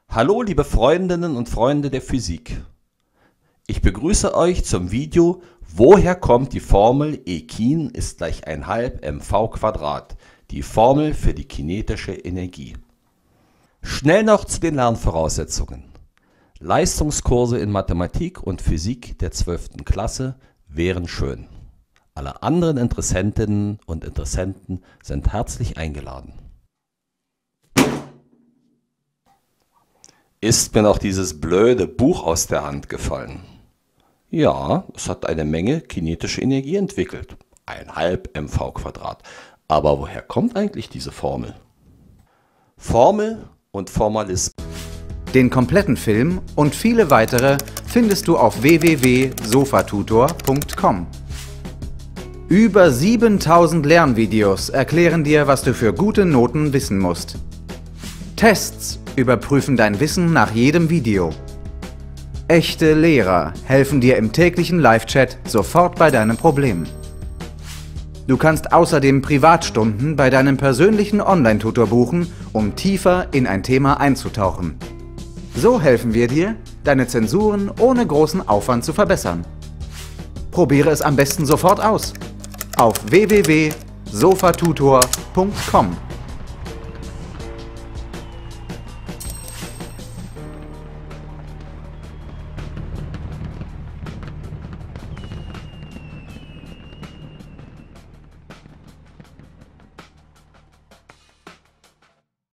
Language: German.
Hallo liebe Freundinnen und Freunde der Physik. Ich begrüße euch zum Video Woher kommt die Formel E Kin ist gleich 1/2 mv², die Formel für die kinetische Energie. Schnell noch zu den Lernvoraussetzungen. Leistungskurse in Mathematik und Physik der 12. Klasse wären schön. Alle anderen Interessentinnen und Interessenten sind herzlich eingeladen. Ist mir noch dieses blöde Buch aus der Hand gefallen? Ja, es hat eine Menge kinetische Energie entwickelt. 1/2 mv². Aber woher kommt eigentlich diese Formel? Formel und Formalismus. Den kompletten Film und viele weitere findest du auf www.sofatutor.com. Über 7000 Lernvideos erklären dir, was du für gute Noten wissen musst. Tests überprüfen dein Wissen nach jedem Video. Echte Lehrer helfen dir im täglichen Live-Chat sofort bei deinem Problem. Du kannst außerdem Privatstunden bei deinem persönlichen Online-Tutor buchen, um tiefer in ein Thema einzutauchen. So helfen wir dir, deine Zensuren ohne großen Aufwand zu verbessern. Probiere es am besten sofort aus auf www.sofatutor.com.